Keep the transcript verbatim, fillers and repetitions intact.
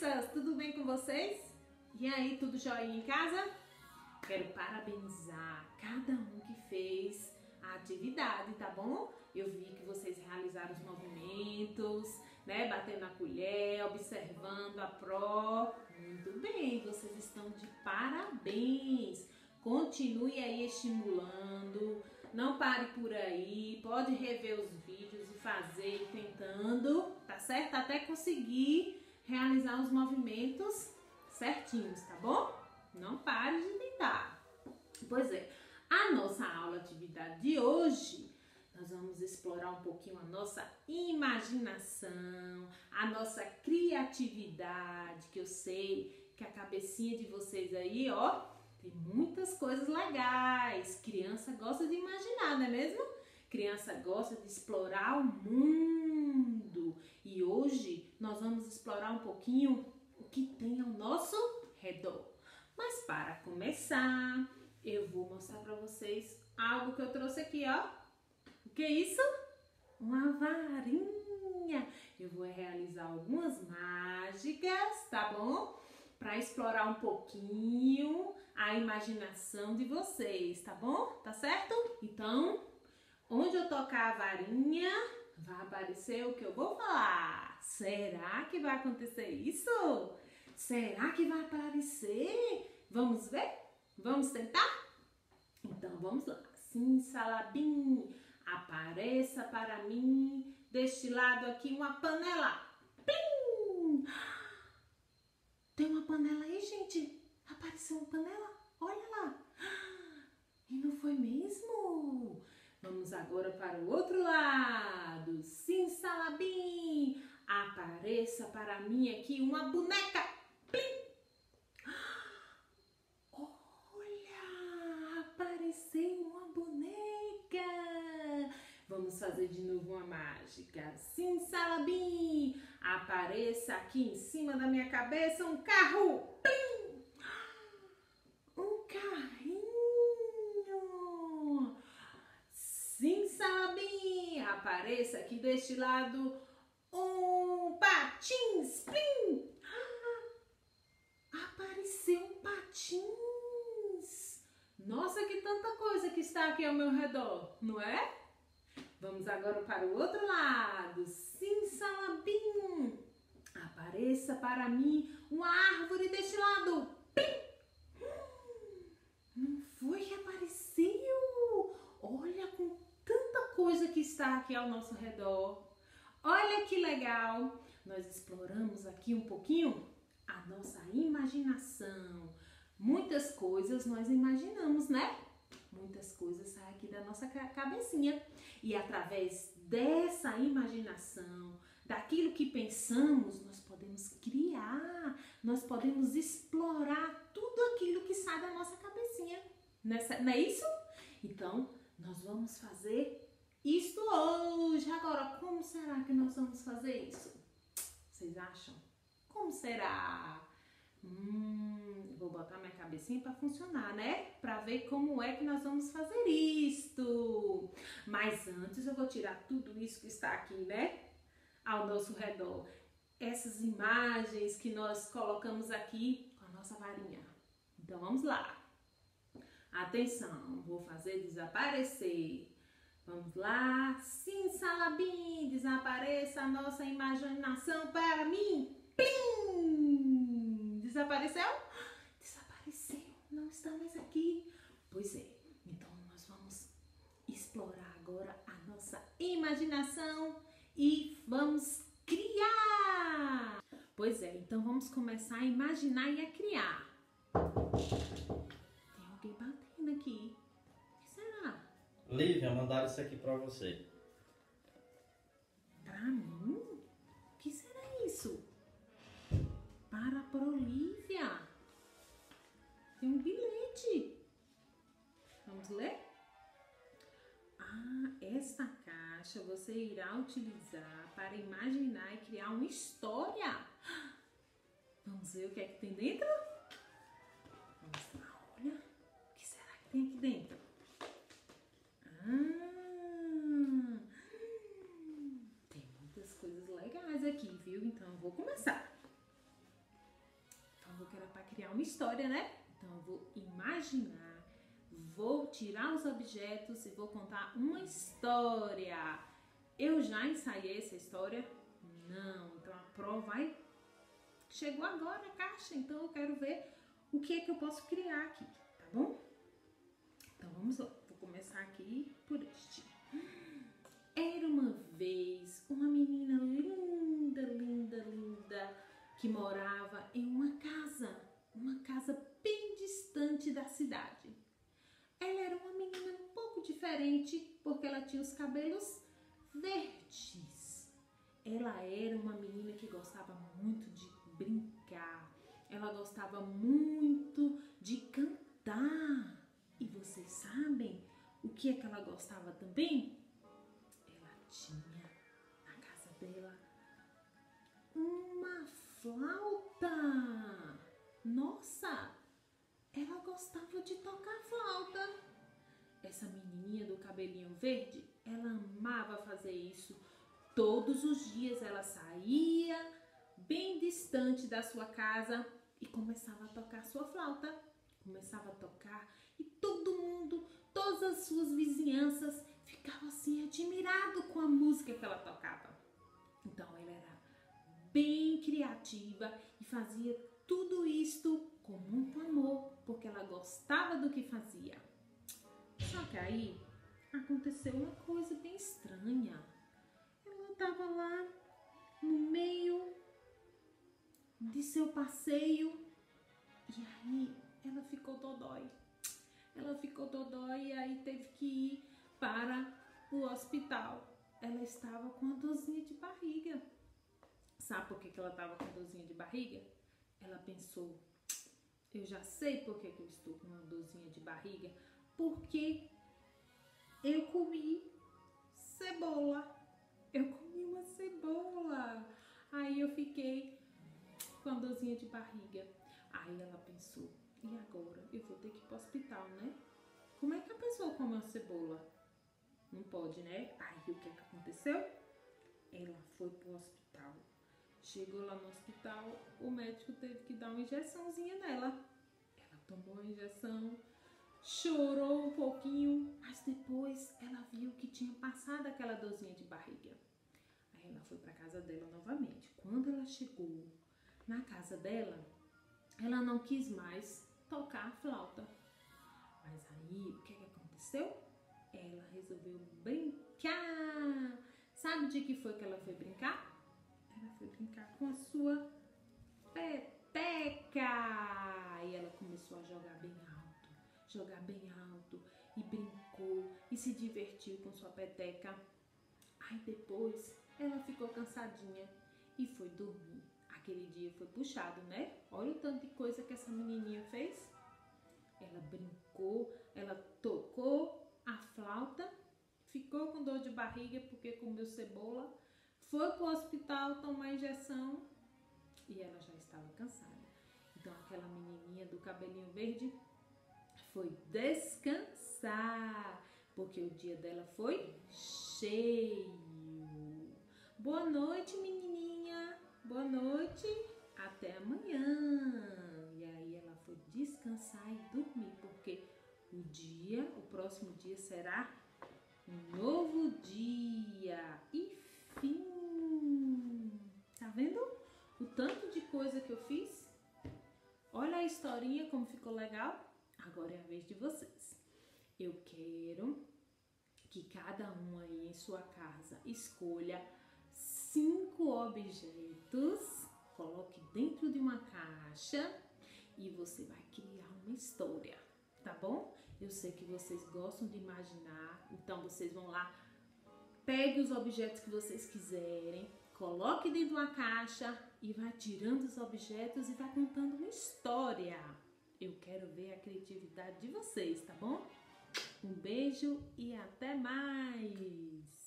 crianças, tudo bem com vocês? E aí, tudo jóia em casa? Quero parabenizar cada um que fez a atividade, tá bom? Eu vi que vocês realizaram os movimentos, né? Batendo a colher, observando a pró. Muito bem, vocês estão de parabéns. Continue aí estimulando, não pare por aí, pode rever os vídeos e fazer tentando, tá certo? Até conseguir realizar os movimentos certinhos, tá bom? Não pare de tentar. Pois é, a nossa aula atividade de hoje, nós vamos explorar um pouquinho a nossa imaginação, a nossa criatividade, que eu sei que a cabecinha de vocês aí, ó, tem muitas coisas legais. Criança gosta de imaginar, não é mesmo? Criança gosta de explorar o mundo. E hoje nós vamos explorar um pouquinho o que tem ao nosso redor. Mas para começar, eu vou mostrar para vocês algo que eu trouxe aqui, ó. O que é isso? Uma varinha. Eu vou realizar algumas mágicas, tá bom? Para explorar um pouquinho a imaginação de vocês, tá bom? Tá certo? Então, onde eu tocar a varinha, vai aparecer o que eu vou falar. Será que vai acontecer isso? Será que vai aparecer? Vamos ver? Vamos tentar? Então, vamos lá. Simsalabim, apareça para mim, deste lado aqui, uma panela. Plim! Tem uma panela aí, gente. Apareceu uma panela. Olha lá. E não foi mesmo? Vamos agora para o outro lado. Simsalabim, apareça para mim aqui uma boneca. Plim! Olha, apareceu uma boneca. Vamos fazer de novo uma mágica. Simsalabim, apareça aqui em cima da minha cabeça um carro. Plim! Um carrinho. Simsalabim, apareça aqui deste lado um patins. Plim! Apareceu um patins. Nossa, que tanta coisa que está aqui ao meu redor, não é? Vamos agora para o outro lado. Simsalabim, apareça para mim uma árvore deste lado. Pim! Não foi que apareceu? Olha, com tanta coisa que está aqui ao nosso redor. Olha que legal. Nós exploramos aqui um pouquinho a nossa imaginação. Muitas coisas nós imaginamos, né? Muitas coisas saem aqui da nossa cabecinha. E através dessa imaginação, daquilo que pensamos, nós podemos criar, nós podemos explorar tudo aquilo que sai da nossa cabecinha. Não é isso? Então, nós vamos fazer isso hoje. Agora, como será que nós vamos fazer isso? Vocês acham? Como será? Hum, vou botar minha cabecinha para funcionar, né? Para ver como é que nós vamos fazer isto. Mas antes eu vou tirar tudo isso que está aqui, né? Ao nosso redor. Essas imagens que nós colocamos aqui com a nossa varinha. Então vamos lá. Atenção, vou fazer desaparecer. Vamos lá. Simsalabim, desapareça a nossa imaginação para mim. Plim! Desapareceu? Desapareceu, não está mais aqui. Pois é, então nós vamos explorar agora a nossa imaginação e vamos criar. Pois é, então vamos começar a imaginar e a criar. Tem alguém batendo aqui. O que será? Lívia, mandaram isso aqui pra você. Pra mim? O que será isso? Para a Olivia. Tem um bilhete. Vamos ler? Ah, esta caixa você irá utilizar para imaginar e criar uma história. Vamos ver o que é que tem dentro? Vamos lá, olha. O que será que tem aqui dentro? Ah, tem muitas coisas legais aqui, viu? Então eu vou começar. que era para criar uma história, né? Então eu vou imaginar, vou tirar os objetos e vou contar uma história. Eu já ensaiei essa história? Não. Então a prova vai... Chegou agora a caixa, então eu quero ver o que é que eu posso criar aqui, tá bom? Então vamos lá. Vou começar aqui por este. Era uma vez uma menina linda, linda, linda, que morava em uma casa, uma casa bem distante da cidade. Ela era uma menina um pouco diferente, porque ela tinha os cabelos verdes. Ela era uma menina que gostava muito de brincar, ela gostava muito de cantar. E vocês sabem o que é que ela gostava também? Ela tinha na casa dela uma flauta. Nossa, ela gostava de tocar flauta. Essa menininha do cabelinho verde, ela amava fazer isso. Todos os dias ela saía bem distante da sua casa e começava a tocar sua flauta. Começava a tocar e todo mundo, todas as suas vizinhanças ficavam assim admirado com a música que ela tocava. Então ela era bem criativa e fazia tudo isto com muito amor, porque ela gostava do que fazia. Só que aí aconteceu uma coisa bem estranha. Ela estava lá no meio de seu passeio e aí ela ficou dodói. Ela ficou dodói e aí teve que ir para o hospital. Ela estava com uma dorzinha de barriga. Sabe por que que ela estava com dorzinha de barriga? Ela pensou, eu já sei por que que eu estou com uma dorzinha de barriga. Porque eu comi cebola. Eu comi uma cebola. Aí eu fiquei com a dorzinha de barriga. Aí ela pensou, e agora? Eu vou ter que ir para o hospital, né? Como é que a pessoa come uma cebola? Não pode, né? Aí o que é que aconteceu? Ela foi para o hospital. Chegou lá no hospital, o médico teve que dar uma injeçãozinha nela. Ela tomou a injeção, chorou um pouquinho, mas depois ela viu que tinha passado aquela dorzinha de barriga. Aí ela foi para casa dela novamente. Quando ela chegou na casa dela, ela não quis mais tocar a flauta. Mas aí, o que que aconteceu? Ela resolveu brincar. Sabe de que foi que ela foi brincar? Ela foi brincar com a sua peteca. E ela começou a jogar bem alto, jogar bem alto. E brincou e se divertiu com sua peteca. Aí depois, ela ficou cansadinha e foi dormir. Aquele dia foi puxado, né? Olha o tanto de coisa que essa menininha fez. Ela brincou, ela tocou a flauta, ficou com dor de barriga porque comeu cebola, foi pro hospital tomar injeção e ela já estava cansada. Então aquela menininha do cabelinho verde foi descansar, porque o dia dela foi cheio. Boa noite, menininha. Boa noite. Até amanhã. E aí ela foi descansar e dormir, porque o dia, o próximo dia será um novo dia. E fim. Tá vendo o tanto de coisa que eu fiz? Olha a historinha como ficou legal. Agora é a vez de vocês. Eu quero que cada um aí em sua casa escolha cinco objetos, coloque dentro de uma caixa e você vai criar uma história, tá bom? Eu sei que vocês gostam de imaginar, então vocês vão lá, pegue os objetos que vocês quiserem, coloque dentro de uma caixa e vai tirando os objetos e vai contando uma história. Eu quero ver a criatividade de vocês, tá bom? Um beijo e até mais!